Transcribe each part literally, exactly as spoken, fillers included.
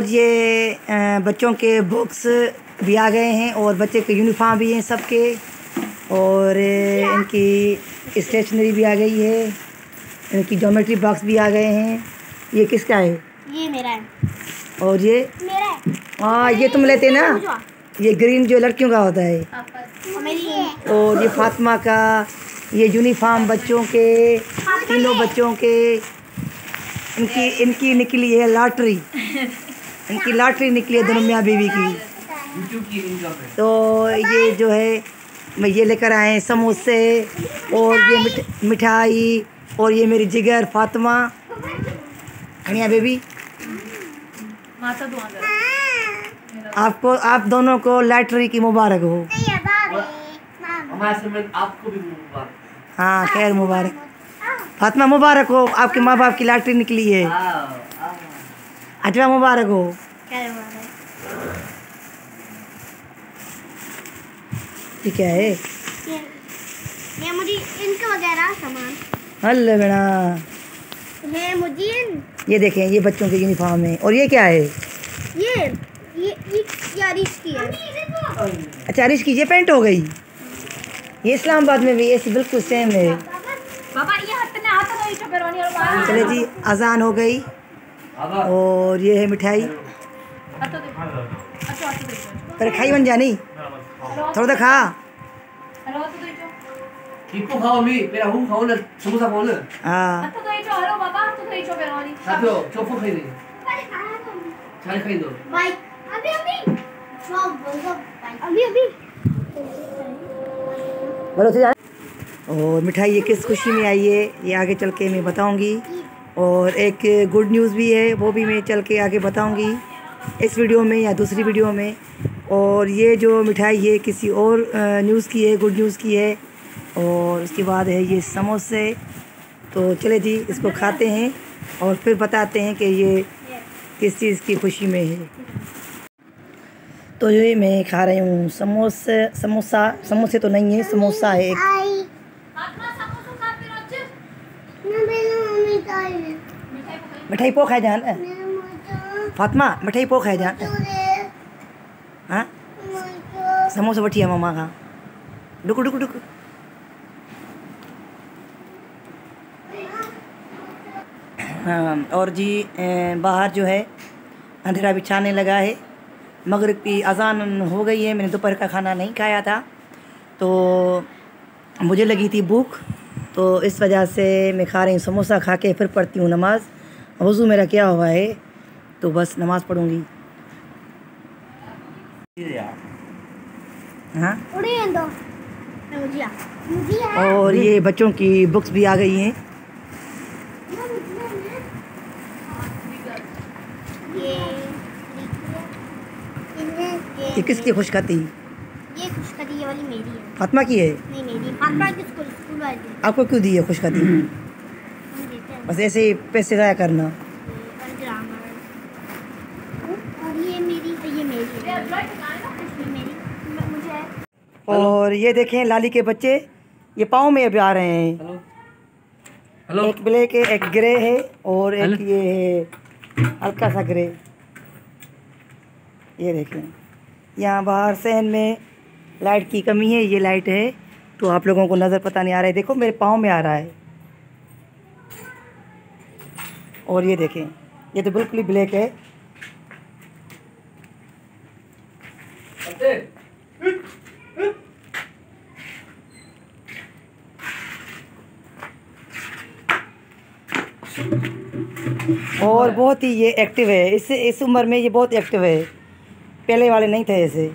और ये अ, बच्चों के बुक्स भी आ गए हैं और बच्चे के यूनिफॉर्म भी हैं सबके, और इनकी स्टेशनरी भी आ गई है, इनकी ज्योमेट्री बॉक्स भी आ गए हैं। ये किसका है? ये मेरा है। और ये मेरा है। हाँ, ये तुम लेते ना, ये ग्रीन जो लड़कियों का होता है। और ये फातिमा का ये यूनिफॉर्म बच्चों के, तीनों बच्चों के। इनकी इनकी निकली है लॉटरी, इनकी लॉटरी निकली है दोनों मियाँ बीवी की। तो ये जो है ये लेकर आए हैं समोसे, और ये मिठ मिठाई, और ये मेरी जिगर फातिमा। खनिया बेबी, आपको, आप दोनों को लॉटरी की मुबारक हो। आपको भी मुबारक। हाँ, खैर मुबारक। फातिमा मुबारक हो, आपके माँ बाप की लॉटरी निकली है। अजवा मुबारक हो। ये क्या है? ये, ये मुझे इनका वगैरह सामान। हल्ले बेड़ा, ये मुझे ये देखें, ये बच्चों के यूनिफॉर्म है। और ये क्या है? ये ये ये यारिश की है। अच्छा, अरिश की ये पेंट हो गई। ये इस्लामाबाद में भी ऐसी बिल्कुल सेम है। चले जी, अजान हो गई, और ये है मिठाई। तेरे खाई बन जानी, थोड़ा सा खा। किको खाओ मी, मेरा हूँ खाओ ना, समोसा खाओ ना। हाँ, साथियों, चोफो खाई दे। चाय खाई दो। अभी अभी अभी अभी बोलो तो। और मिठाई ये किस खुशी में आई है ये आगे चल के मैं बताऊंगी, और एक गुड न्यूज़ भी है, वो भी मैं चल के आगे बताऊंगी इस वीडियो में या दूसरी वीडियो में। और ये जो मिठाई है किसी और न्यूज़ की है, गुड न्यूज़ की है। और उसके बाद है ये समोसे। तो चले जी, इसको खाते हैं और फिर बताते हैं कि ये किस चीज़ की खुशी में है। तो ये मैं खा रही हूँ समोसे, समोसा, समोसे तो नहीं है, समोसा है एक। मिठाई पो खाए जान फातिमा, मिठाई पो खाए जान। हाँ, समोसा वठी है मम्मा का। डुक डुक डुक। हाँ, और जी बाहर जो है अंधेरा भी छाने लगा है, मगरिब की अजान हो गई है। मैंने दोपहर का खाना नहीं खाया था, तो मुझे लगी थी भूख, तो इस वजह से मैं खा रही हूँ समोसा। खा के फिर पढ़ती हूँ नमाज़। वज़ू मेरा क्या हुआ है, तो बस नमाज़ पढ़ूँगी। हाँ, और ये बच्चों की बुक्स भी आ गई हैं। ये किसकी खुशखती? ये खुशखती ये वाली मेरी है। फातिमा की है? नहीं मेरी, फातिमा की स्कूल स्कूल वाली है। आपको क्यों दी है खुशखती? बस ऐसे ही पैसे ज़ाया करना। और ये मेरी, ये मेरी है। ये मेरी मुझे है। और ये देखें लाली के बच्चे, ये पाँव में अभी आ रहे हैं। हेलो हेलो, एक ब्लैक है, एक ग्रे है, और एक ये है हल्का सा ग्रे। ये देखें, यहाँ बाहर सहन में लाइट की कमी है। ये लाइट है तो आप लोगों को नज़र पता नहीं आ रहा है। देखो मेरे पाँव में आ रहा है। और ये देखें, ये तो बिल्कुल ही ब्लैक है। और बहुत ही ये एक्टिव है, इस इस उम्र में ये बहुत एक्टिव है, पहले वाले नहीं थे ऐसे।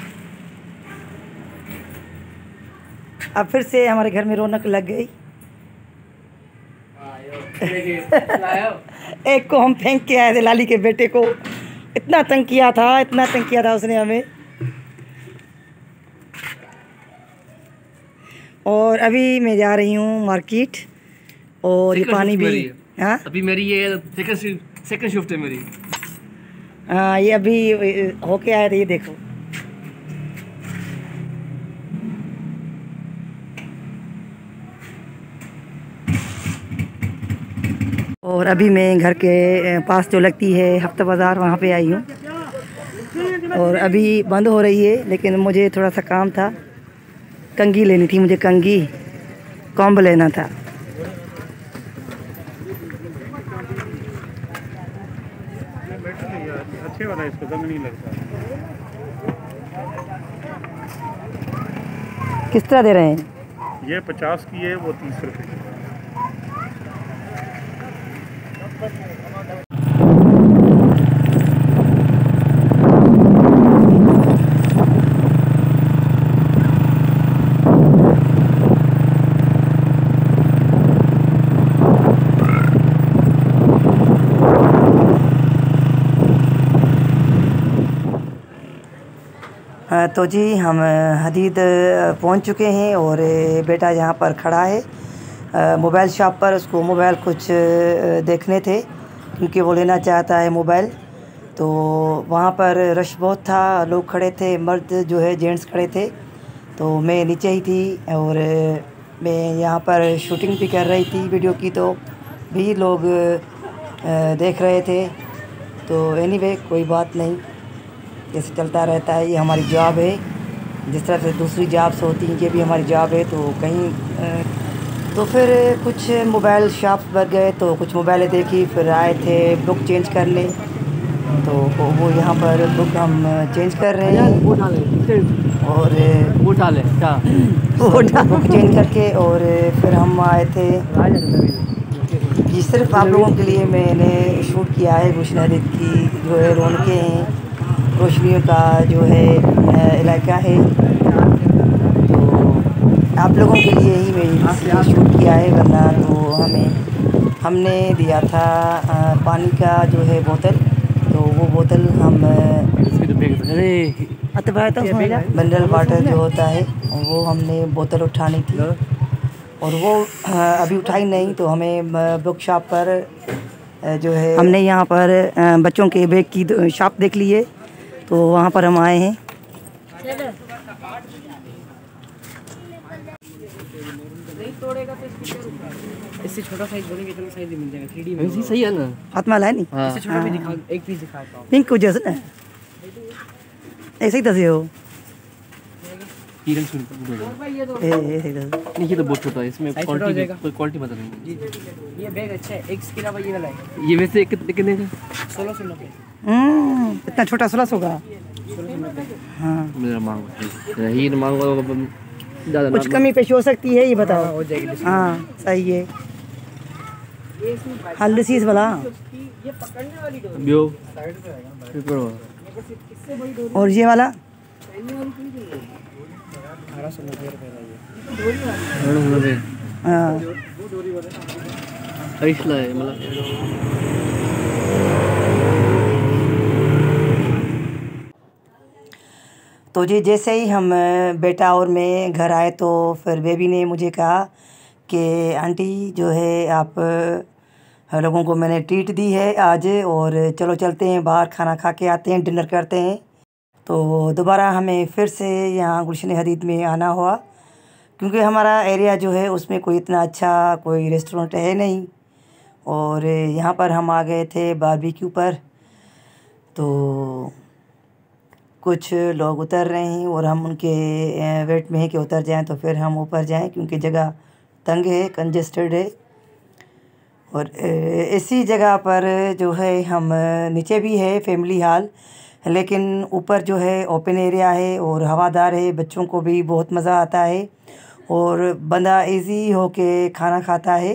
अब फिर से हमारे घर में रौनक लग गई। एक को हम फेंक के आए थे, लाली के बेटे को। इतना तंग किया था, इतना तंग किया था उसने हमें। और अभी मैं जा रही हूँ मार्केट, और ये पानी भी। हाँ, अभी मेरी ये सेकंड सेकंड शिफ्ट है मेरी। हाँ, ये अभी होके आए थे। ये देखो, और अभी मैं घर के पास जो लगती है हफ्ता बाज़ार, वहाँ पे आई हूँ। और अभी बंद हो रही है, लेकिन मुझे थोड़ा सा काम था। कंघी लेनी थी मुझे, कंघी कॉम्ब लेना था। अच्छे वाला इसको कम नहीं लगता। किस तरह दे रहे हैं? ये पचास की है, वो तीस रुपये की। तो जी हम हदीद पहुंच चुके हैं और बेटा यहाँ पर खड़ा है मोबाइल शॉप पर। उसको मोबाइल कुछ देखने थे क्योंकि वो लेना चाहता है मोबाइल। तो वहाँ पर रश बहुत था, लोग खड़े थे, मर्द जो है जेंट्स खड़े थे। तो मैं नीचे ही थी और मैं यहाँ पर शूटिंग भी कर रही थी वीडियो की, तो भी लोग देख रहे थे। तो एनीवे कोई बात नहीं, जैसे चलता रहता है, ये हमारी जॉब है। जिस तरह से दूसरी जॉब्स होती हैं, ये भी हमारी जॉब है। तो कहीं तो फिर कुछ मोबाइल शॉप पर गए तो कुछ मोबाइलें देखी, फिर आए थे बुक चेंज करने। तो वो यहाँ पर बुक हम चेंज कर रहे हैं और उठा ले बुक चेंज करके और फिर हम आए थे। ये सिर्फ आप लोगों के लिए मैंने शूट किया है। गुलशन हदीद की जो है रौनकें हैं, रोशनियों का जो है इलाका है, तो आप लोगों के लिए ही मैं शूट किया है। वरना तो हमें हमने दिया था आ, पानी का जो है बोतल, तो वो बोतल हम मिनरल वाटर जो होता है वो हमने बोतल उठानी थी और वो आ, अभी उठाई नहीं। तो हमें बुक शॉप पर जो है, हमने यहाँ पर बच्चों के बैग की शॉप देख ली है, तो वहाँ पर हम आए हैं। इससे छोटा साइज बोलेंगे इतना साइज मिल जाएगा थ्री डी में। वैसे सही है ना, हाथ में लाया नहीं। हाँ। इससे छोटा भी दिखा, एक पीस दिखाता हूँ। पिंक कुछ जैसे ऐसे ही दसे हो तीन सौ रुपये नहीं, ये तो बहुत छोटा है, इसमें क्वालिटी कोई क्वालिटी बता नहीं। ये बैग अच्छा है, एक इसके अलावा ये वाला है। ये वैसे कितने कितने का? सोलह सौ नब्बे। हम्म, इतना छोटा सोलह सौ का? हाँ, मेरा मांग ही मांगो ज़्यादा, कुछ कमी पेश हो सकती है, ये बताओ। हो जाएगी। हाँ सही है। हल्दी सीज वाला और ये वाला हाँ। तो जी जैसे ही हम बेटा और मैं घर आए तो फिर बेबी ने मुझे कहा कि आंटी जो है आप लोगों को मैंने ट्रीट दी है आज, और चलो चलते हैं बाहर खाना खा के आते हैं, डिनर करते हैं। तो दोबारा हमें फिर से यहाँ गुलशन हदीद में आना हुआ क्योंकि हमारा एरिया जो है उसमें कोई इतना अच्छा कोई रेस्टोरेंट है नहीं, और यहाँ पर हम आ गए थे बारबेक्यू पर। तो कुछ लोग उतर रहे हैं और हम उनके वेट में हैं कि उतर जाएं तो फिर हम ऊपर जाएं क्योंकि जगह तंग है, कंजेस्टेड है। और इसी जगह पर जो है हम नीचे भी है फैमिली हॉल, लेकिन ऊपर जो है ओपन एरिया है और हवादार है, बच्चों को भी बहुत मज़ा आता है और बंदा इजी होके खाना खाता है।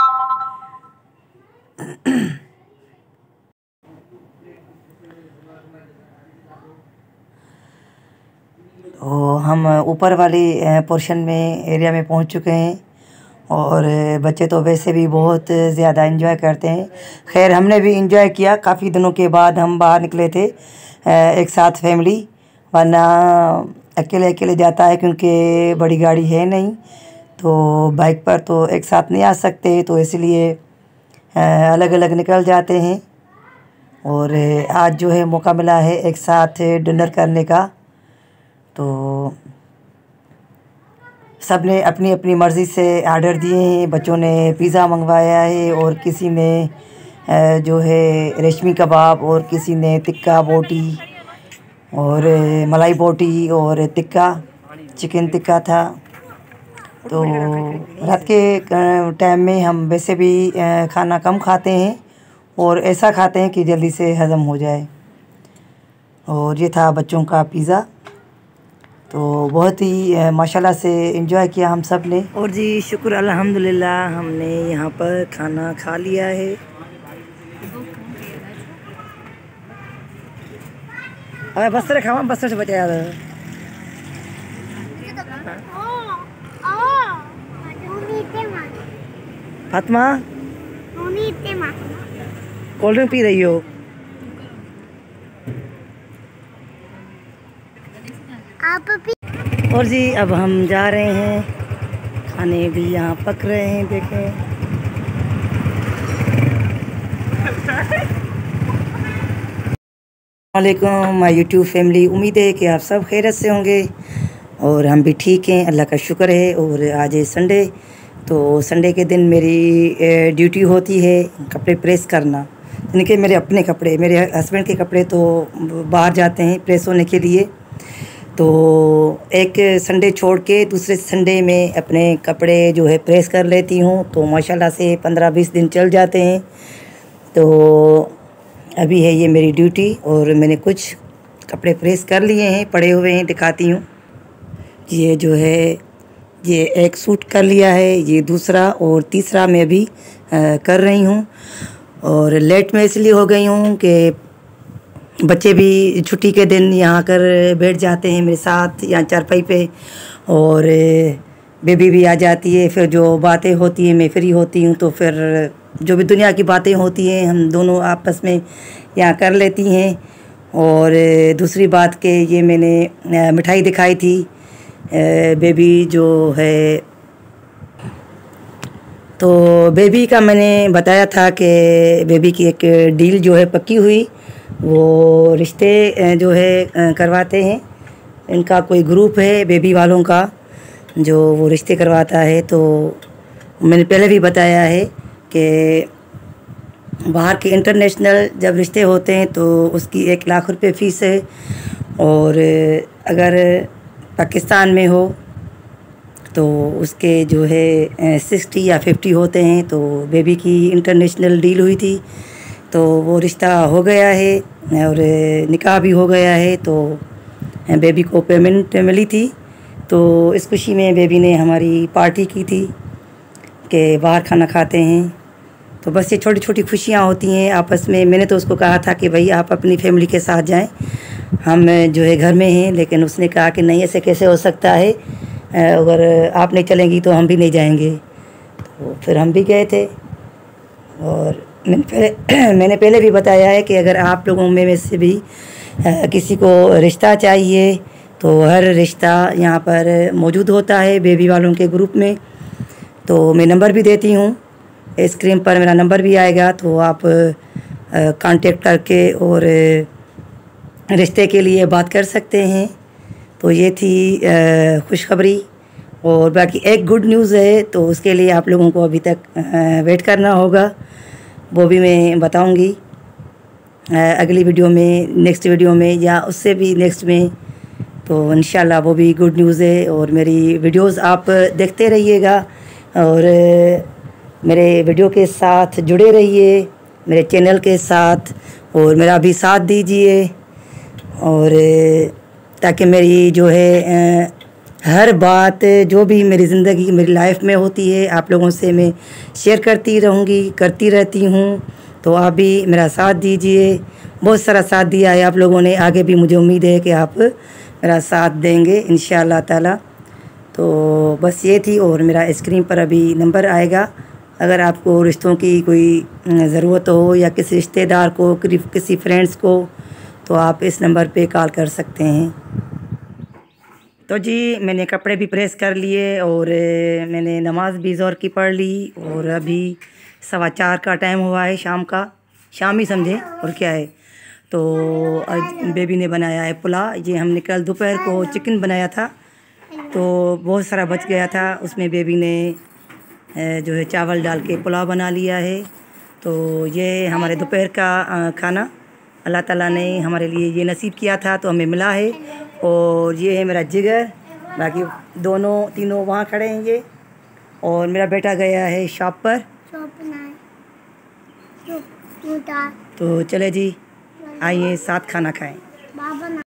तो हम ऊपर वाली पोर्शन में एरिया में पहुंच चुके हैं और बच्चे तो वैसे भी बहुत ज़्यादा एंजॉय करते हैं। खैर हमने भी एंजॉय किया, काफ़ी दिनों के बाद हम बाहर निकले थे एक साथ फैमिली, वरना अकेले अकेले जाता है क्योंकि बड़ी गाड़ी है नहीं, तो बाइक पर तो एक साथ नहीं आ सकते, तो इसलिए अलग अलग निकल जाते हैं। और आज जो है मौका मिला है एक साथ डिनर करने का, तो सब ने अपनी अपनी मर्ज़ी से आर्डर दिए हैं। बच्चों ने पिज़्ज़ा मंगवाया है और किसी ने जो है रेशमी कबाब और किसी ने टिक्का बोटी और मलाई बोटी और टिक्का चिकन टिक्का था। तो रात के टाइम में हम वैसे भी खाना कम खाते हैं और ऐसा खाते हैं कि जल्दी से हज़म हो जाए। और ये था बच्चों का पिज़्ज़ा। तो बहुत ही माशाल्लाह से एंजॉय किया हम सब ने। और जी शुक्र अल्हम्दुलिल्लाह हमने यहाँ पर खाना खा लिया है। अरे बस रखा हुआ बस से बचाया था। फातिमा कोल्ड ड्रिंक पी रही हो? आप भी। और जी अब हम जा रहे हैं, खाने भी यहाँ पक रहे हैं। देखें वालेकुम माय यूट्यूब फैमिली, उम्मीद है कि आप सब खैरियत से होंगे और हम भी ठीक हैं, अल्लाह का शुक्र है। और आज है संडे, तो संडे के दिन मेरी ड्यूटी होती है कपड़े प्रेस करना, यानी कि मेरे अपने कपड़े, मेरे हस्बैंड के कपड़े तो बाहर जाते हैं प्रेस होने के लिए। तो एक संडे छोड़ के दूसरे संडे में अपने कपड़े जो है प्रेस कर लेती हूँ। तो माशाल्लाह से पंद्रह बीस दिन चल जाते हैं। तो अभी है ये मेरी ड्यूटी और मैंने कुछ कपड़े प्रेस कर लिए हैं, पड़े हुए हैं, दिखाती हूँ। ये जो है ये एक सूट कर लिया है, ये दूसरा और तीसरा मैं अभी आ, कर रही हूँ। और लेट में इसलिए हो गई हूँ कि बच्चे भी छुट्टी के दिन यहाँ कर बैठ जाते हैं मेरे साथ यहाँ चारपाई पे, और बेबी भी आ जाती है। फिर जो बातें होती हैं मैं फ्री होती हूँ, तो फिर जो भी दुनिया की बातें होती हैं हम दोनों आपस में यहाँ कर लेती हैं। और दूसरी बात कि ये मैंने मिठाई दिखाई थी बेबी जो है, तो बेबी का मैंने बताया था कि बेबी की एक डील जो है पक्की हुई, वो रिश्ते जो है करवाते हैं। इनका कोई ग्रुप है बेबी वालों का जो वो रिश्ते करवाता है। तो मैंने पहले भी बताया है कि बाहर के इंटरनेशनल जब रिश्ते होते हैं तो उसकी एक लाख रुपए फ़ीस है, और अगर पाकिस्तान में हो तो उसके जो है सिक्सटी या फिफ्टी होते हैं। तो बेबी की इंटरनेशनल डील हुई थी, तो वो रिश्ता हो गया है और निकाह भी हो गया है। तो बेबी को पेमेंट मिली थी, तो इस खुशी में बेबी ने हमारी पार्टी की थी कि बाहर खाना खाते हैं। तो बस ये छोटी छोटी खुशियाँ होती हैं आपस में। मैंने तो उसको कहा था कि भाई आप अपनी फैमिली के साथ जाएं, हम जो है घर में हैं, लेकिन उसने कहा कि नहीं ऐसे कैसे हो सकता है, अगर आप नहीं चलेंगी तो हम भी नहीं जाएंगे। तो फिर हम भी गए थे। और मैंने पहले मैंने पहले भी बताया है कि अगर आप लोगों में में से भी किसी को रिश्ता चाहिए तो हर रिश्ता यहाँ पर मौजूद होता है बेबी वालों के ग्रुप में। तो मैं नंबर भी देती हूँ, स्क्रीन पर मेरा नंबर भी आएगा, तो आप कांटेक्ट करके और रिश्ते के लिए बात कर सकते हैं। तो ये थी खुशखबरी। और बाकी एक गुड न्यूज़ है, तो उसके लिए आप लोगों को अभी तक वेट करना होगा, वो भी मैं बताऊंगी अगली वीडियो में, नेक्स्ट वीडियो में या उससे भी नेक्स्ट में। तो इंशाल्लाह वो भी गुड न्यूज़ है। और मेरी वीडियोस आप देखते रहिएगा और मेरे वीडियो के साथ जुड़े रहिए, मेरे चैनल के साथ, और मेरा भी साथ दीजिए। और ताकि मेरी जो है हर बात जो भी मेरी ज़िंदगी मेरी लाइफ में होती है आप लोगों से मैं शेयर करती रहूँगी, करती रहती हूँ। तो आप भी मेरा साथ दीजिए, बहुत सारा साथ दिया है आप लोगों ने, आगे भी मुझे उम्मीद है कि आप मेरा साथ देंगे इंशाअल्लाह ताला। तो बस ये थी। और मेरा स्क्रीन पर अभी नंबर आएगा, अगर आपको रिश्तों की कोई ज़रूरत हो या किसी रिश्तेदार को, किसी फ्रेंड्स को, तो आप इस नंबर पे कॉल कर सकते हैं। तो जी मैंने कपड़े भी प्रेस कर लिए और मैंने नमाज़ भी ज़ोर की पढ़ ली, और अभी सवा चार का टाइम हुआ है, शाम का, शाम ही समझे और क्या है। तो आज बेबी ने बनाया है पुलाव। ये हमने कल दोपहर को चिकन बनाया था, तो बहुत सारा बच गया था, उसमें बेबी ने जो है चावल डाल के पुलाव बना लिया है। तो ये हमारे दोपहर का खाना अल्लाह ताला ने हमारे लिए ये नसीब किया था तो हमें मिला है। और ये है मेरा जिगर, बाकी दोनों तीनों वहाँ खड़े हैं ये। और मेरा बेटा गया है शॉप पर। तो चले जी, आइए साथ खाना खाएं।